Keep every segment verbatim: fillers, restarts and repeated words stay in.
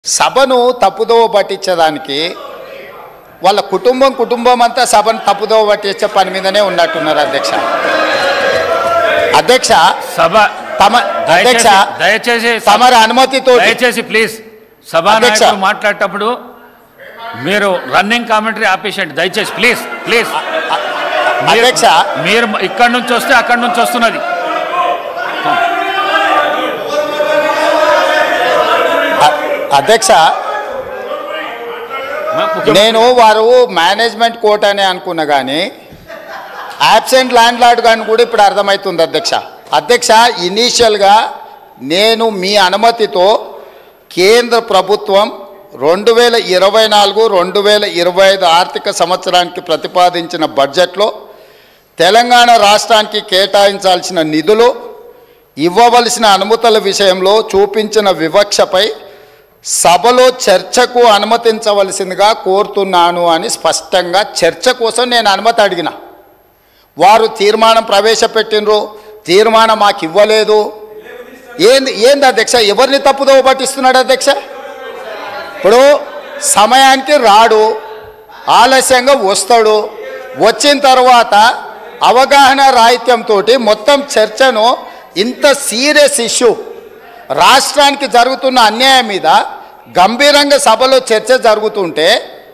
సభను తప్పుదోవ పట్టించడానికి వాళ్ళ కుటుంబం కుటుంబం అంతా సభను తప్పుదోవ పట్టించే పని మీదనే ఉన్నట్టున్నారు అధ్యక్ష. అధ్యక్ష సభ తమ అధ్యక్ష దయచేసి తమరి అనుమతితో దయచేసి ప్లీజ్ సభానాయకులు మాట్లాడేటప్పుడు మీరు రన్నింగ్ కామెంటరీ ఆపేసండి దయచేసి ప్లీజ్ ప్లీజ్. అధ్యక్ష మీరు ఇక్కడి నుంచి వస్తే అక్కడి నుంచి వస్తున్నది. అధ్యక్ష నేను వారు మేనేజ్మెంట్ కోర్ట్ అని అనుకున్నా కానీ యాబ్సెంట్ ల్యాండ్ లార్డ్ కానీ కూడా ఇప్పుడు అర్థమవుతుంది అధ్యక్ష. అధ్యక్ష ఇనీషియల్గా నేను మీ అనుమతితో కేంద్ర ప్రభుత్వం రెండు వేల ఇరవై నాలుగు రెండు వేల ఇరవై ఐదు ఆర్థిక సంవత్సరానికి ప్రతిపాదించిన బడ్జెట్లో తెలంగాణ రాష్ట్రానికి కేటాయించాల్సిన నిధులు ఇవ్వవలసిన అనుమతుల విషయంలో చూపించిన వివక్షపై సభలో చర్చకు అనుమతించవలసిందిగా కోరుతున్నాను అని స్పష్టంగా చర్చ కోసం నేను అనుమతి అడిగిన. వారు తీర్మానం ప్రవేశపెట్టినరు, తీర్మానం మాకు ఇవ్వలేదు. ఏంది ఏంది అధ్యక్ష? ఎవరిని తప్పుదోవ పట్టిస్తున్నాడు అధ్యక్ష? ఇప్పుడు సమయానికి రాడు, ఆలస్యంగా వస్తాడు, వచ్చిన తర్వాత అవగాహన రాహిత్యంతో మొత్తం చర్చను ఇంత సీరియస్ ఇష్యూ రాష్ట్రానికి జరుగుతున్న అన్యాయం మీద గంభీరంగా సభలో చర్చ జరుగుతుంటే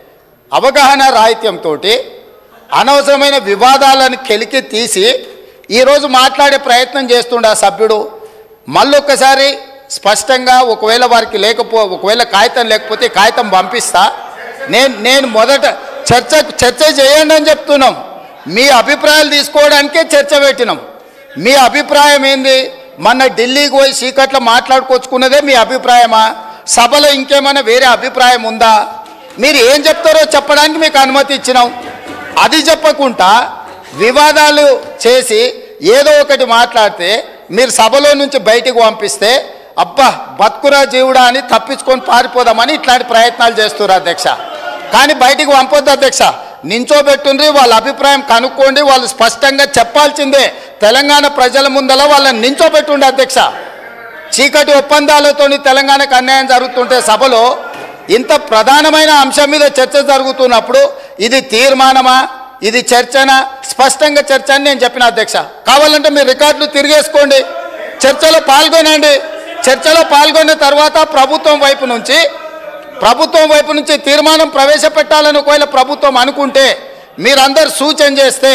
అవగాహన రాహిత్యంతో అనవసరమైన వివాదాలను కెలికి తీసి ఈరోజు మాట్లాడే ప్రయత్నం చేస్తుండే ఆ సభ్యుడు. మళ్ళొక్కసారి స్పష్టంగా ఒకవేళ వారికి లేకపో ఒకవేళ కాగితం లేకపోతే కాగితం పంపిస్తా. నేను నేను మొదట చర్చ చర్చ చేయండి అని చెప్తున్నాం. మీ అభిప్రాయాలు తీసుకోవడానికే చర్చ పెట్టినాం. మీ అభిప్రాయం ఏంది? మొన్న ఢిల్లీకి పోయి చీకట్లో మాట్లాడుకొచ్చుకున్నదే మీ అభిప్రాయమా? సభలో ఇంకేమైనా వేరే అభిప్రాయం ఉందా? మీరు ఏం చెప్తారో చెప్పడానికి మీకు అనుమతి ఇచ్చినాం. అది చెప్పకుండా వివాదాలు చేసి ఏదో ఒకటి మాట్లాడితే మీరు సభలో నుంచి బయటికి పంపిస్తే అబ్బా బతుకురా జీవుడా అని తప్పించుకొని పారిపోదామని ఇట్లాంటి ప్రయత్నాలు చేస్తున్నారు అధ్యక్ష. కానీ బయటికి పంపొద్దు అధ్యక్ష. నించోబెట్టుండ్రి, వాళ్ళ అభిప్రాయం కనుక్కోండి. వాళ్ళు స్పష్టంగా చెప్పాల్సిందే. తెలంగాణ ప్రజల ముందల వాళ్ళని నించోబెట్టుండే అధ్యక్ష. చీకటి ఒప్పందాలతోని తెలంగాణకు అన్యాయం జరుగుతుంటే సభలో ఇంత ప్రధానమైన అంశం మీద చర్చ జరుగుతున్నప్పుడు ఇది తీర్మానమా, ఇది చర్చనా? స్పష్టంగా చర్చ అని నేను చెప్పిన అధ్యక్ష. కావాలంటే మీరు రికార్డులు తిరిగేసుకోండి, చర్చలో పాల్గొనండి. చర్చలో పాల్గొన్న తర్వాత ప్రభుత్వం వైపు నుంచి ప్రభుత్వం వైపు నుంచి తీర్మానం ప్రవేశపెట్టాలని ఒకవేళ ప్రభుత్వం అనుకుంటే మీరందరూ సూచన చేస్తే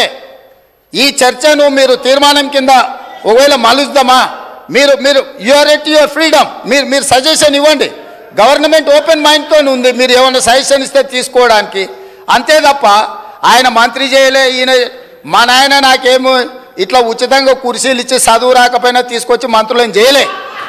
ఈ చర్చను మీరు తీర్మానం కింద ఒకవేళ మలుద్దామా? మీరు మీరు యూఆర్ ఎట్ యువర్ ఫ్రీడమ్. మీరు మీరు సజెషన్ ఇవ్వండి. గవర్నమెంట్ ఓపెన్ మైండ్తో ఉంది. మీరు ఏమైనా సజెషన్ ఇస్తే తీసుకోవడానికి. అంతే తప్ప ఆయన మంత్రి చేయలే, ఈయన మా నాయన నాకేమో ఇట్లా ఉచితంగా కుర్చీలు ఇచ్చి చదువు రాకపోయినా తీసుకొచ్చి మంత్రులను చేయలే.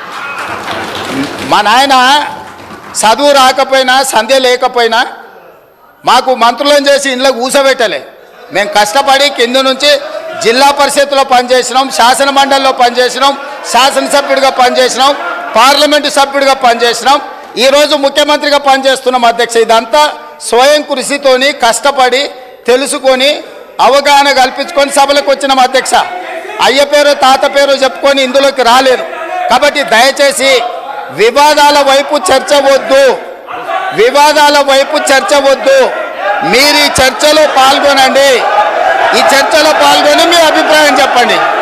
మా నాయన చదువు రాకపోయినా సంధ్య లేకపోయినా మాకు మంత్రులను చేసి ఇంట్లో కూసబెట్టలే. మేము కష్టపడి కింద నుంచి జిల్లా పరిషత్లో పనిచేసినాం, శాసన మండలిలో పనిచేసినాం, శాసనసభ్యుడిగా పనిచేసినాం, పార్లమెంటు సభ్యుడిగా పనిచేసినాం, ఈరోజు ముఖ్యమంత్రిగా పనిచేస్తున్నాం అధ్యక్ష. ఇదంతా స్వయం కృషితోని కష్టపడి తెలుసుకొని అవగాహన కల్పించుకొని సభలకు వచ్చినాం అధ్యక్ష. అయ్య పేరు తాత పేరు చెప్పుకొని ఇందులోకి రాలేదు. కాబట్టి దయచేసి వివాదాల వైపు చర్చ వద్దు, వివాదాల వైపు చర్చ వద్దు. మీరు ఈ చర్చలో పాల్గొనండి, ఈ చర్చలో పాల్గొని మీ అభిప్రాయం చెప్పండి.